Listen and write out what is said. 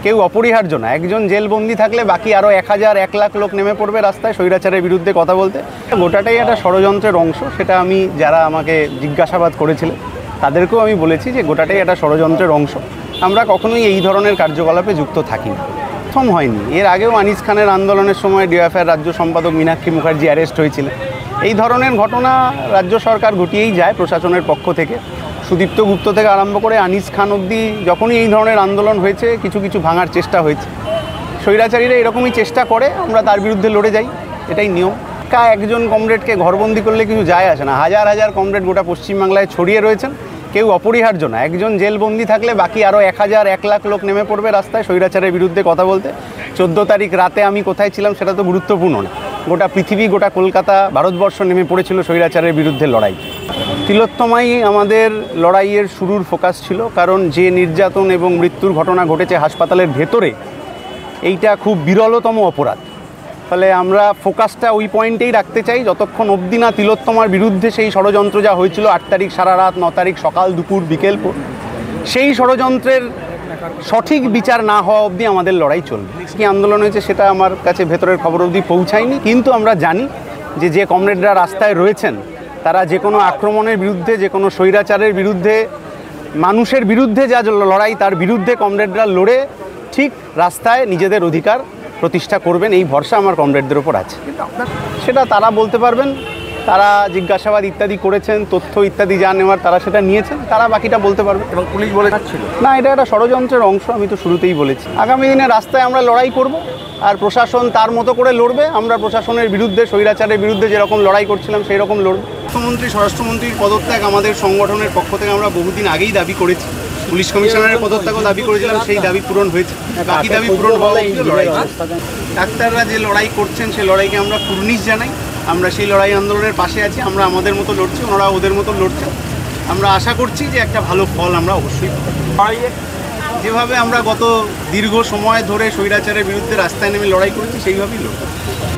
কেউ অপরিহার্য না। একজন জেলবন্দি থাকলে বাকি আরও 1000 1 লাখ লোক নেমে পড়বে রাস্তায় স্বৈরাচারের বিরুদ্ধে কথা বলতে। গোটাটাই একটা ষড়যন্ত্রের অংশ। সেটা আমি যারা আমাকে জিজ্ঞাসাবাদ করেছিলেন তাদেরকেও আমি বলেছি যে গোটাটাই একটা ষড়যন্ত্রের অংশ। আমরা কখনোই এই ধরনের কার্যকলাপে যুক্ত থাকি না। প্রথম হয়নি, এর আগেও আনিস খানের আন্দোলনের সময় ডিওএফআইয়ের রাজ্য সম্পাদক মীনাক্ষী মুখার্জি অ্যারেস্ট হয়েছিলেন। এই ধরনের ঘটনা রাজ্য সরকার ঘটিয়েই যায় প্রশাসনের পক্ষ থেকে। সুদীপ্ত গুপ্ত থেকে আরম্ভ করে আনিস খান অবধি যখনই এই ধরনের আন্দোলন হয়েছে কিছু কিছু ভাঙার চেষ্টা হয়েছে। স্বৈরাচারীরা এরকমই চেষ্টা করে, আমরা তার বিরুদ্ধে লড়ে যাই, এটাই নিয়ম। একজন কমরেডকে ঘরবন্দি করলে কিছু যায় আসে না। হাজার হাজার কমরেড গোটা পশ্চিমবাংলায় ছড়িয়ে রয়েছেন, কেউ অপরিহার্য না। একজন জেলবন্দি থাকলে বাকি আরও 1000 1 লাখ লোক নেমে পড়বে রাস্তায় স্বৈরাচারের বিরুদ্ধে কথা বলতে। 14 তারিখ রাতে আমি কোথায় ছিলাম সেটা তো গুরুত্বপূর্ণ না। গোটা পৃথিবী, গোটা কলকাতা, ভারতবর্ষ নেমে পড়েছিল স্বৈরাচারের বিরুদ্ধে লড়াই। তিলোত্তমাই আমাদের লড়াইয়ের শুরুর ফোকাস ছিল, কারণ যে নির্যাতন এবং মৃত্যুর ঘটনা ঘটেছে হাসপাতালের ভেতরে, এইটা খুব বিরলতম অপরাধ। ফলে আমরা ফোকাসটা ওই পয়েন্টেই রাখতে চাই যতক্ষণ অবধি না তিলোত্তমার বিরুদ্ধে সেই ষড়যন্ত্র যা হয়েছিল 8 তারিখ সারা রাত, 9 তারিখ সকাল দুপুর বিকেল, সেই ষড়যন্ত্রের সঠিক বিচার না হওয়া অবধি আমাদের লড়াই চলবে। কী আন্দোলন হয়েছে সেটা আমার কাছে ভেতরের খবর অবধি পৌঁছায়নি, কিন্তু আমরা জানি যে কমরেডরা রাস্তায় রয়েছেন তারা যে কোনো আক্রমণের বিরুদ্ধে, যে কোনো স্বৈরাচারের বিরুদ্ধে, মানুষের বিরুদ্ধে যা লড়াই তার বিরুদ্ধে কমরেডরা লড়ে ঠিক রাস্তায় নিজেদের অধিকার প্রতিষ্ঠা করবেন, এই ভরসা আমার কমরেডদের ওপর আছে। সেটা তারা বলতে পারবেন, তারা জিজ্ঞাসাবাদ ইত্যাদি করেছেন, তথ্য ইত্যাদি যা নেওয়ার তারা সেটা নিয়েছেন, তারা বাকিটা বলতে পারবে। এবং পুলিশ বলে যাচ্ছিল না, এটা একটা ষড়যন্ত্রের অংশ, আমি তো শুরুতেই বলেছি। আগামী দিনে রাস্তায় আমরা লড়াই করব, আর প্রশাসন তার মতো করে লড়বে। আমরা প্রশাসনের বিরুদ্ধে, স্বৈরাচারের বিরুদ্ধে যেরকম লড়াই করছিলাম সেই রকম লড়ব। মুখ্যমন্ত্রী, স্বরাষ্ট্রমন্ত্রীর পদত্যাগ আমাদের সংগঠনের পক্ষ থেকে আমরা বহুদিন আগেই দাবি করেছি। পুলিশ কমিশনারের পদত্যাগও দাবি করেছিলাম, সেই দাবি পূরণ হয়েছে। বাকি দাবি পূরণ হওয়া লড়াই। ডাক্তাররা যে লড়াই করছেন সেই লড়াইকে আমরা কুর্নিশ জানাই। আমরা সেই লড়াই আন্দোলনের পাশে আছি। আমরা আমাদের মতো লড়ছি, ওনারা ওদের মতো লড়ছেন। আমরা আশা করছি যে একটা ভালো ফল আমরা অবশ্যই পাই। যেভাবে আমরা গত দীর্ঘ সময় ধরে স্বৈরাচারের বিরুদ্ধে রাস্তায় নেমে লড়াই করছি সেইভাবেই লড়ব।